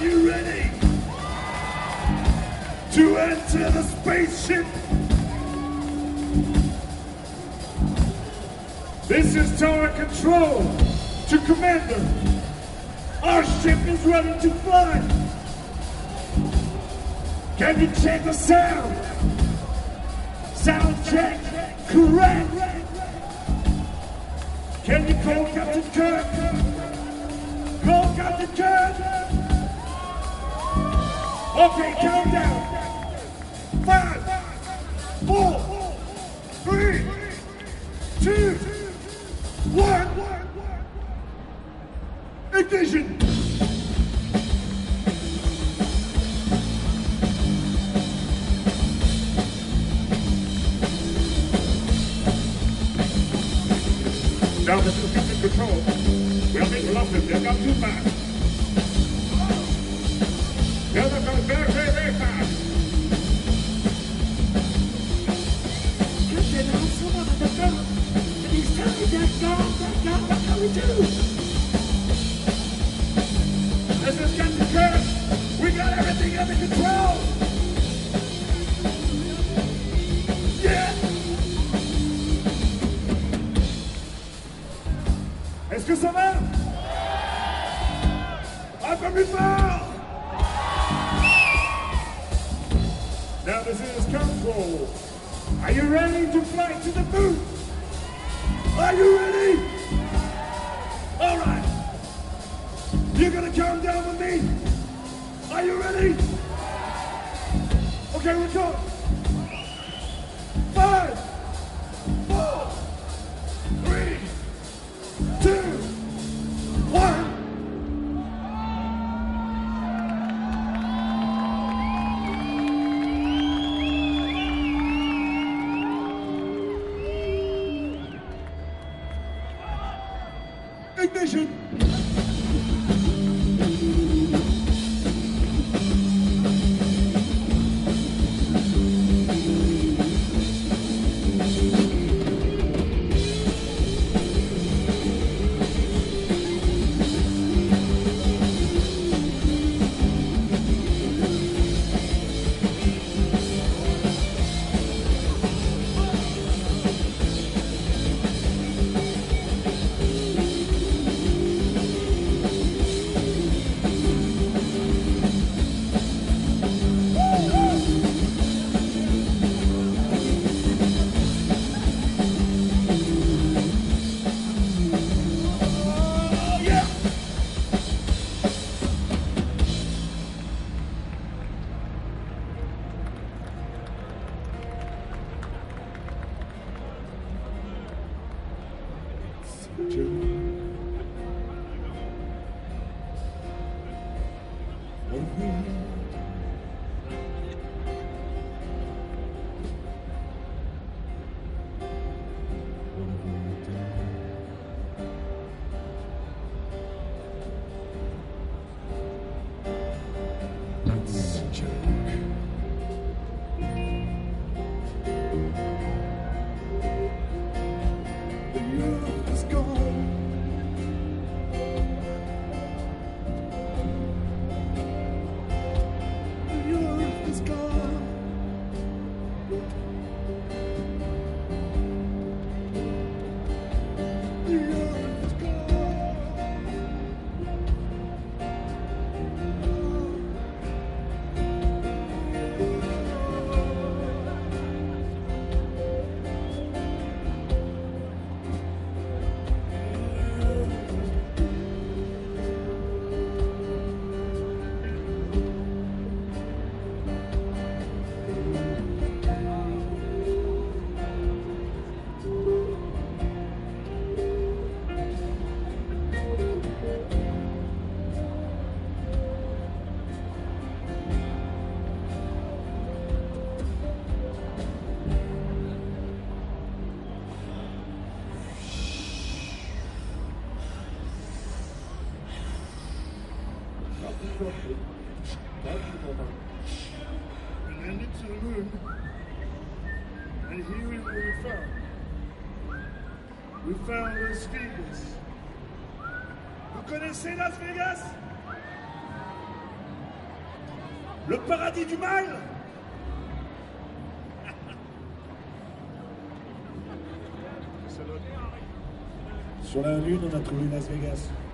you ready to enter the spaceship? This is Tower Control to Commander. Our ship is ready to fly. Can you check the sound? Sound check, correct. Can you call Captain Kirk? Call Captain Kirk. Okay, countdown. 5, 4, 3, 2, 1. Ignition. Now this is Captain Control. We'll be lost if they've gone too fast. They're going very, very, very fast. Captain, I'm someone at the front, and he's telling me that God, what can we do? This is Captain Kirk. We got everything under control. Yeah. Est-ce que ça va? Un peu plus fort! Now this is Control. Are you ready to fly to the moon? Are you ready? All right. You're gonna count down with me? Are you ready? Okay, we're going. 5, 4, 3, 2, 1. Ignition. We landed to the moon, and here is what we found. We found Las Vegas. Vous connaissez Las Vegas? Le paradis du mal? Sur la Lune, on a trouvé Las Vegas.